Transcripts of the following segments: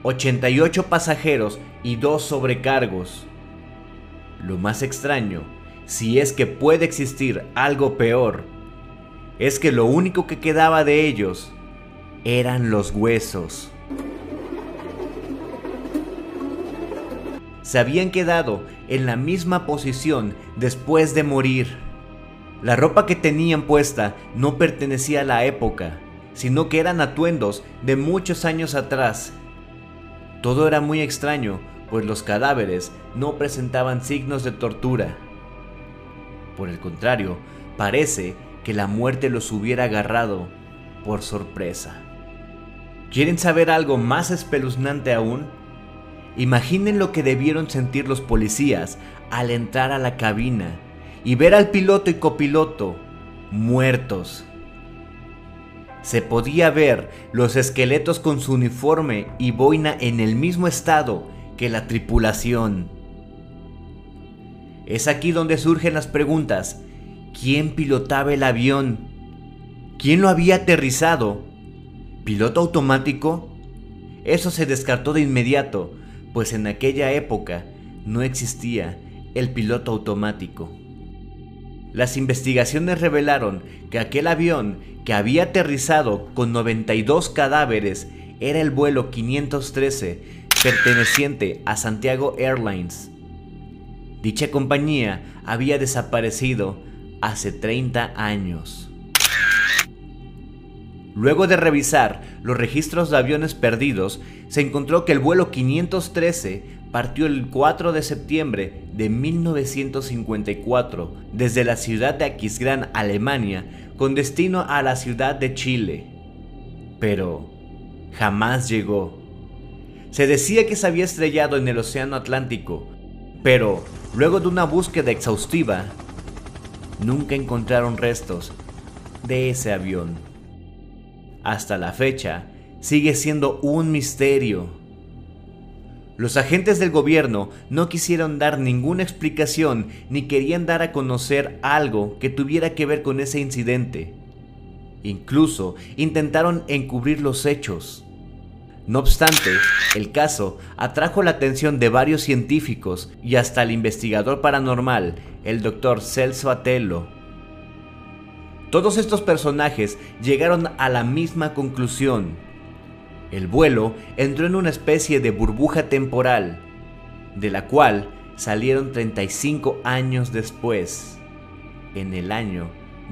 88 pasajeros y 2 sobrecargos. Lo más extraño, si es que puede existir algo peor, es que lo único que quedaba de ellos eran los huesos. Se habían quedado en la misma posición después de morir. La ropa que tenían puesta no pertenecía a la época, sino que eran atuendos de muchos años atrás. Todo era muy extraño, pues los cadáveres no presentaban signos de tortura. Por el contrario, parece que la muerte los hubiera agarrado por sorpresa. ¿Quieren saber algo más espeluznante aún? Imaginen lo que debieron sentir los policías al entrar a la cabina y ver al piloto y copiloto muertos. Se podía ver los esqueletos con su uniforme y boina en el mismo estado que la tripulación. Es aquí donde surgen las preguntas: ¿quién pilotaba el avión? ¿Quién lo había aterrizado? ¿Piloto automático? Eso se descartó de inmediato, pues en aquella época no existía el piloto automático. Las investigaciones revelaron que aquel avión que había aterrizado con 92 cadáveres era el vuelo 513 perteneciente a Santiago Airlines. Dicha compañía había desaparecido hace 30 años. Luego de revisar los registros de aviones perdidos, se encontró que el vuelo 513 partió el 4 de septiembre de 1954 desde la ciudad de Aquisgrán, Alemania, con destino a la ciudad de Chile. Pero jamás llegó. Se decía que se había estrellado en el Océano Atlántico, pero luego de una búsqueda exhaustiva, nunca encontraron restos de ese avión. Hasta la fecha, sigue siendo un misterio. Los agentes del gobierno no quisieron dar ninguna explicación ni querían dar a conocer algo que tuviera que ver con ese incidente. Incluso intentaron encubrir los hechos. No obstante, el caso atrajo la atención de varios científicos y hasta el investigador paranormal, el Dr. Celso Atelo. Todos estos personajes llegaron a la misma conclusión. El vuelo entró en una especie de burbuja temporal, de la cual salieron 35 años después, en el año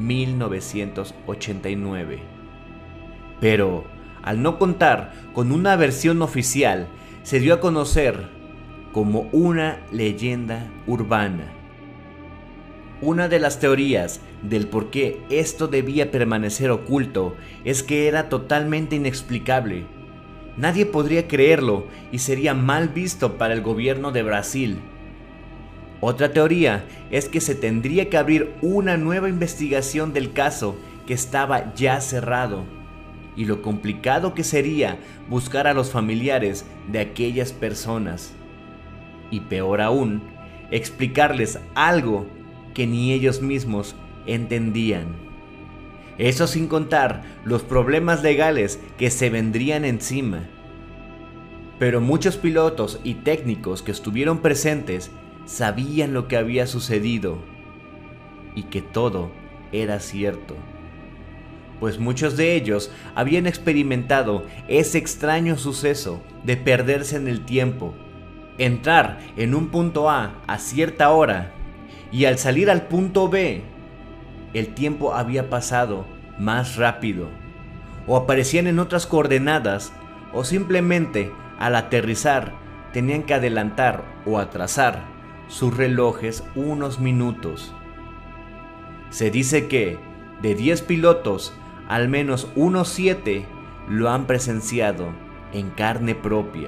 1989. Pero, al no contar con una versión oficial, se dio a conocer como una leyenda urbana. Una de las teorías del por qué esto debía permanecer oculto es que era totalmente inexplicable. Nadie podría creerlo y sería mal visto para el gobierno de Brasil. Otra teoría es que se tendría que abrir una nueva investigación del caso que estaba ya cerrado, y lo complicado que sería buscar a los familiares de aquellas personas. Y peor aún, explicarles algo que ni ellos mismos entendían. Eso sin contar los problemas legales que se vendrían encima. Pero muchos pilotos y técnicos que estuvieron presentes sabían lo que había sucedido y que todo era cierto, pues muchos de ellos habían experimentado ese extraño suceso de perderse en el tiempo, entrar en un punto A cierta hora y al salir al punto B, el tiempo había pasado más rápido, o aparecían en otras coordenadas, o simplemente al aterrizar tenían que adelantar o atrasar sus relojes unos minutos. Se dice que de 10 pilotos, al menos unos 7 lo han presenciado en carne propia.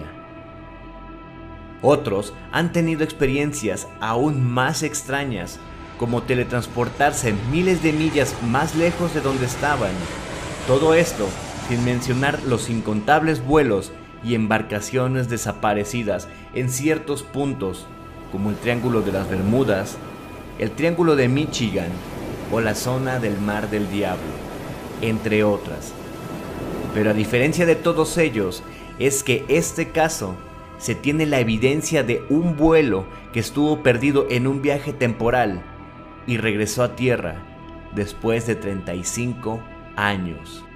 Otros han tenido experiencias aún más extrañas, como teletransportarse miles de millas más lejos de donde estaban. Todo esto sin mencionar los incontables vuelos y embarcaciones desaparecidas en ciertos puntos, como el Triángulo de las Bermudas, el Triángulo de Michigan o la zona del Mar del Diablo, entre otras. Pero a diferencia de todos ellos, es que este caso se tiene la evidencia de un vuelo que estuvo perdido en un viaje temporal y regresó a tierra después de 35 años.